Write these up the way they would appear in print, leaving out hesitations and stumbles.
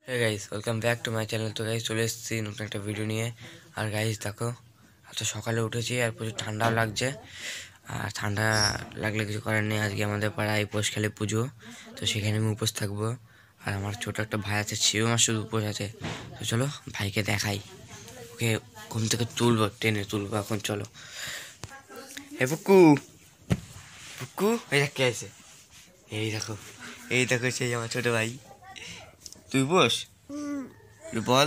Hey guys, welcome back to my channel. তো guys চলে এসেছি নতুন একটা ভিডিও নিয়ে। আর গাইস দেখো, এত সকালে উঠেছি আর প্রচুর ঠান্ডাও লাগছে। আর ঠান্ডা লাগলে কিছু করার নেই, আজকে আমাদের পাড়ায় পৌষখালী পুজো, তো সেখানে আমি উপোস থাকবো। আর আমার ছোট একটা ভাই আছে, সেও আমার শুধু উপোস আছে। তো চলো ভাইকে দেখাই, ওকে ঘুম থেকে তুলবো, টেনে তুলবো এখন। চলো হে পুকু, পুকু এই দেখ কে আছে, এই দেখো, এই দেখো সেই আমার ছোট ভাই। তুই বস, বল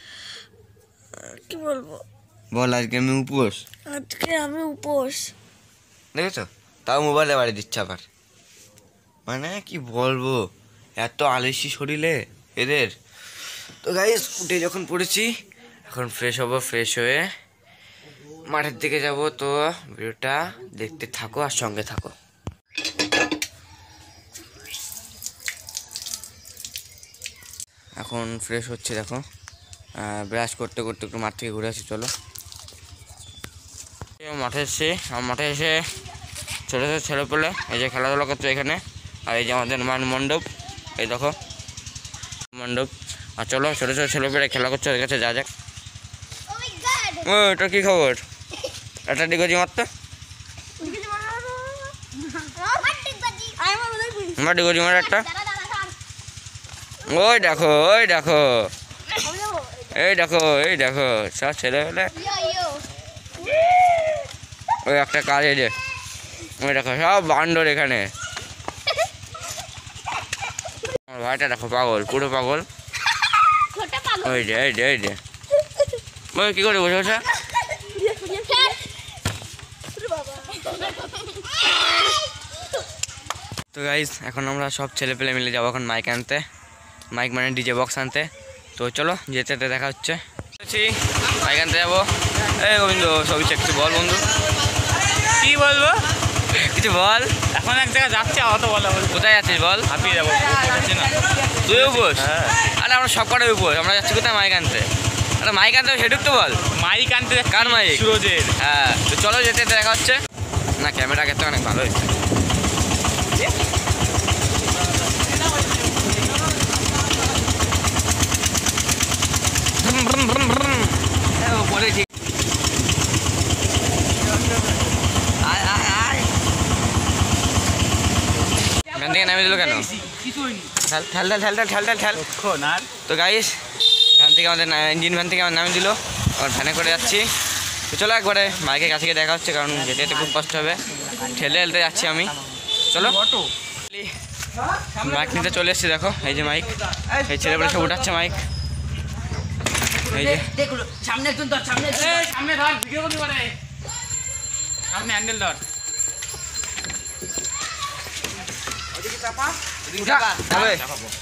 কি বলবো? বল আজকে আমি উপোস। আজকে আমি উপোস। দেখেছো, তাও মোবাইলে বাড়ি দিচ্ছে আবার। মানে কি বলবো, এত আলসি শরীরে এদের। তো গাইস উঠে যখন পড়েছি, এখন ফ্রেশ হবো, ফ্রেশ হয়ে মাঠের দিকে যাব। তো ভিডিওটা দেখতে থাকো আর সঙ্গে থাকো। এখন ফ্রেশ হচ্ছে দেখো, ব্রাশ করতে করতে একটু মাঠ থেকে ঘুরে আসি। চলো মাঠে এসে, মাঠে এসে ছোটো ছোটো ছেলে পেলে এই যে খেলাধুলা করছে এখানে। আর এই যে আমাদের মণ্ডপ, এই দেখো মণ্ডপ। আর চলো ছোটো ছোটো ছেলে পেলে খেলা করছে, ওর কাছে যা যাক। ও এটা কী খবর, এটা ডিগোজি মারতো, আমার ডিগোজি মার একটা। ওই দেখো, ওই দেখো, এই দেখো, এই দেখো সব ছেলে পেলে। ওই একটা কাজ, এই যে ওই দেখো সব বান্দর এখানে। আমার ভাইটা দেখো পাগল, পুরো পাগল। ওই যে, এই যে, এই যে ওই কী করে বসে বসে। তো গাইস এখন আমরা সব ছেলে পেলে মিলে যাবো এখন মাইক আনতে, মাইক মানে ডিজে বক্স আনতে। তো চলো যেতে যেতে দেখা হচ্ছে। মাইক আনতে যাবো। এই গোবিন্দ সবই একটু বল বন্ধু, কি বলবো, কিছু বল। এখন এক জায়গায় যাচ্ছে, অত বলা বলবো। কোথায় যাচ্ছিস বল? হাঁপিয়ে যাবো, বসেছি না। তুই উপোস? হ্যাঁ। আরে আমরা সব কটাই উপোস, আমরা যাচ্ছি কোথায় মাইক আনতে। আরে মাইক আনতে হবে সেটুক তো বল। মাইক আনতে কার মাইক? সুরজের। হ্যাঁ তো চলো যেতে যেতে দেখা হচ্ছে। না ক্যামেরা আগের থেকে অনেক ভালো হয়েছে। বলে ঠিক, আয় আয় আয়। ভ্যান থেকে নামিয়ে দিল কেন? ঠেল ঠেল ঠেল ঠেল ঠেল ঠেল ঠেল। তো গাইস ভ্যান থেকে আমাদের ইঞ্জিন ভ্যান থেকে আমার নামিয়ে দিল, আবার ভ্যানে করে যাচ্ছি। তো চলো একবারে মাইকের কাছে গিয়ে দেখা হচ্ছে, কারণ যেতে যেতে খুব কষ্ট হবে, ঠেলে ঠেলতে যাচ্ছি আমি। চলো মাইক নিতে চলে এসেছি, দেখো এই যে মাইক, এই ছেলেগুলো সব উঠাচ্ছে মাইক। এই যে সামনে একজন ধর, সামনে সামনে ধর, ভিডিও করতে পারে, সামনে হ্যান্ডেল ধর। হবে।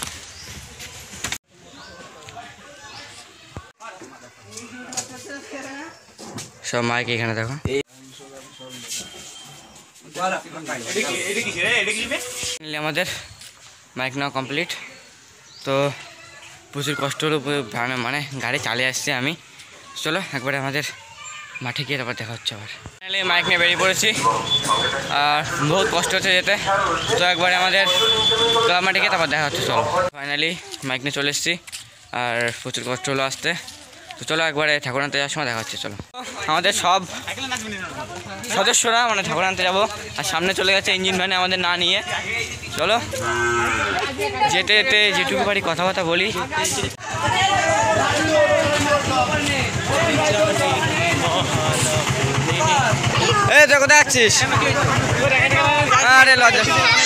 সব মাইক এখানে দেখো। আমাদের মাইক নেওয়া কমপ্লিট। তো প্রচুর কষ্ট হলো, মানে গাড়ি চালিয়ে আসছি আমি। চলো একবারে আমাদের মাঠে গিয়ে তারপর দেখা হচ্ছে আবার। ফাইনালি মাইক নিয়ে বেরিয়ে পড়েছি, আর বহুত কষ্ট হচ্ছে যেতে। তো একবারে আমাদের ক্লাব মাঠে গিয়ে তারপর দেখা হচ্ছে। চলো ফাইনালি মাইক নিয়ে চলে এসেছি, আর প্রচুর কষ্ট হলো আসতে। তো চলো একবারে ঠাকুর আনতে যাওয়ার সময় দেখা হচ্ছে। চলো আমাদের সব সদস্যরা মানে ঠাকুর আনতে যাবো, আর সামনে চলে গেছে ইঞ্জিন ভ্যানে আমাদের না নিয়ে। চলো যেতে যেতে যেটুকু পারি কথাবার্তা বলি। এই তুই কোথায় যাচ্ছিস? আরে লজ্জা।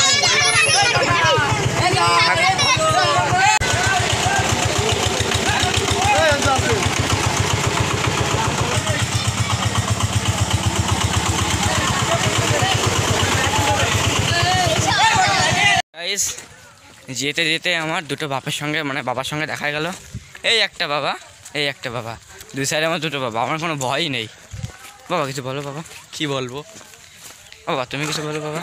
যেতে যেতে আমার দুটো বাপের সঙ্গে মানে বাবার সঙ্গে দেখা গেল। এই একটা বাবা, এই একটা বাবা, দুই সাইডে আমার দুটো বাবা। আমার কোনো ভয়ই নেই। বাবা কিছু বলো বাবা। কি বলবো বাবা তুমি কিছু বলো বাবা।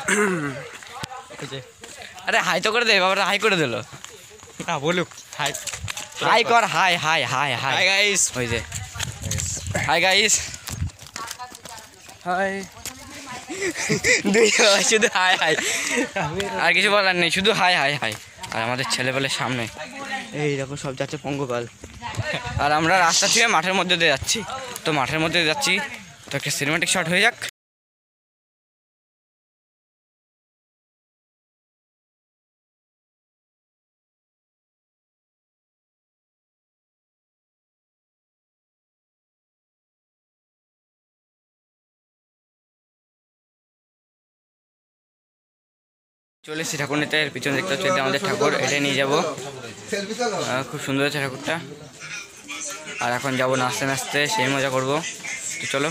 আরে হাই তো করে দে, বাবাটা হাই করে দিল। না বলুক, হাই হাই কর, hi hi hi hi. Hi guys, ওই যে হাই গাইস, হাই। শুধু হাই হাই, আর কিছু বলার নেই, শুধু হাই হাই হাই। আর আমাদের ছেলেবেলের সামনে এই দেখো সব যাচ্ছে পঙ্গপাল, আর আমরা রাস্তা থেকে মাঠের মধ্যে দিয়ে যাচ্ছি। তো মাঠের মধ্যে দিয়ে যাচ্ছি, তো একটা সিনেমাটিক শট হয়ে যাক। চলে এসেছি ঠাকুর নিতে, পিছনে দেখতে হচ্ছে আমাদের ঠাকুর, এটাই নিয়ে যাবো। খুব সুন্দর আছে ঠাকুরটা। আর এখন যাবো নাচতে নাচতে, সেই মজা করবো। তো চলো।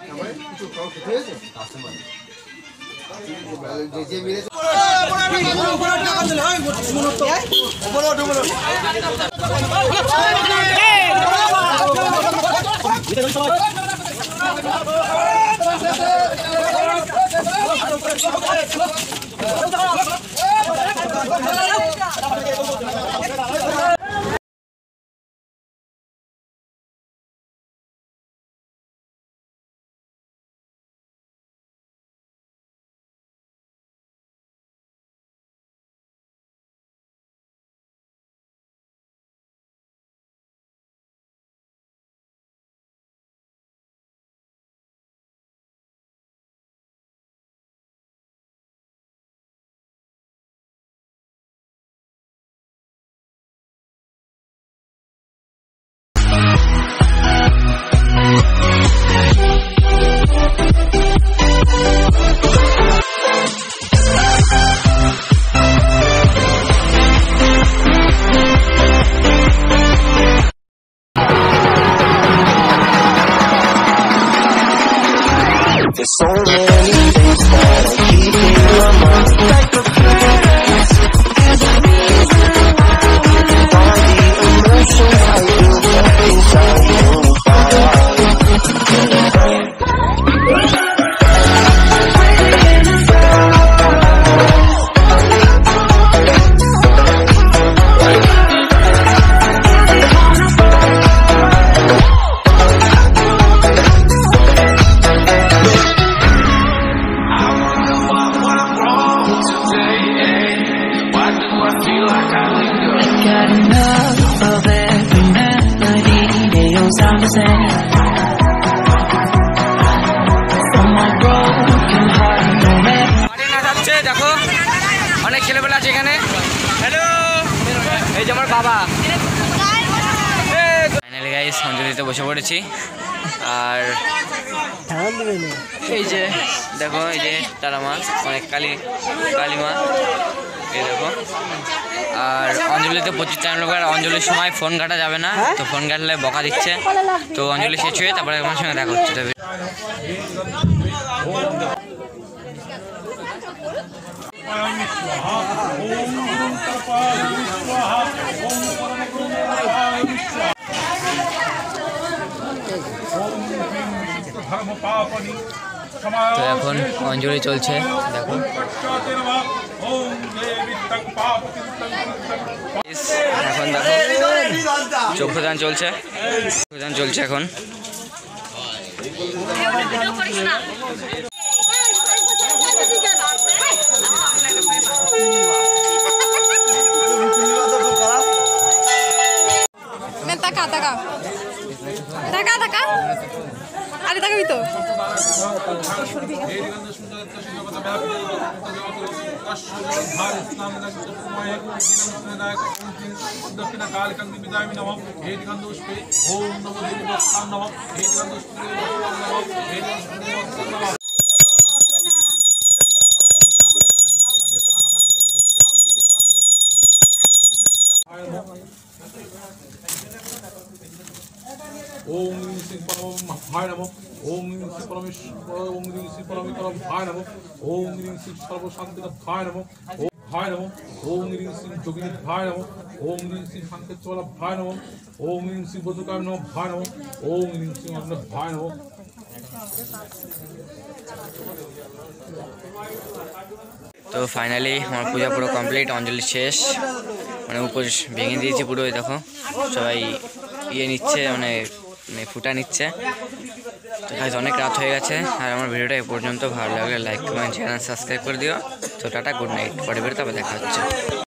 There's so many things that I keep in my mind, like a feelings, all the emotions I feel back inside your got enough of every melody. They all sound the same. From my broken heart, no matter. মাঠে নাচ হচ্ছে, দেখো অনেক ছেলেবেলা আছে এখানে। Hello, এই যে আমার বাবা। ফাইনালি গাইস অঞ্জলিতে বসে পড়েছি। আর এই যে দেখো, এই যে তারা মা, অনেক কালী মা, এই দেখো। আর অঞ্জলিতে প্রচুর চ্যানেল, আর অঞ্জলির সময় ফোন কাটা যাবে না, তো ফোন কাটলে বকা দিচ্ছে। তো অঞ্জলি শেষ হয়ে তারপরে আমার সঙ্গে দেখা হচ্ছে। তবে তো এখন অঞ্জলি চলছে, দেখো এখন দেখো চক্ষুদান চলছে, এখন। আরে তাকাবি তো। दक्षिण काल कंदी विदाय नमः हे दिगंधोष्पे ओम नमो देवी वत्सां नमः हे दिगंधोष्पे नमः हे दिगंधोष्पे नमः। ओम श्री परमाय नमः ओम श्री परमेश्वर ओम श्री परमेश्वर भाय नमः ओम श्री सर्व शांति भाय नमः भाय नमः ओम श्री जोगिनी भाय नमः ओम श्री शांतेश्वर भाय नमः ओम श्री बधुकाय नमः भाय नमः ओम श्री अग्नि भाय नमः। তো ফাইনালি আমার পূজা পুরো কমপ্লিট, অঞ্জলি শেষ, মানে উপোস ভেঙে দিয়েছি পুরো। দেখো সবাই নিচ্ছে, মানে ফুটা নিচ্ছে। তো গাইস অনেক রাত হয়ে গেছে, আর আমার ভিডিওটা এ পর্যন্ত ভালো লাগলে লাইক কমেন্ট চ্যানেল সাবস্ক্রাইব করে দিও। তো টাটা, গুড নাইট, পরে বেরোতে আবার দেখা হচ্ছে।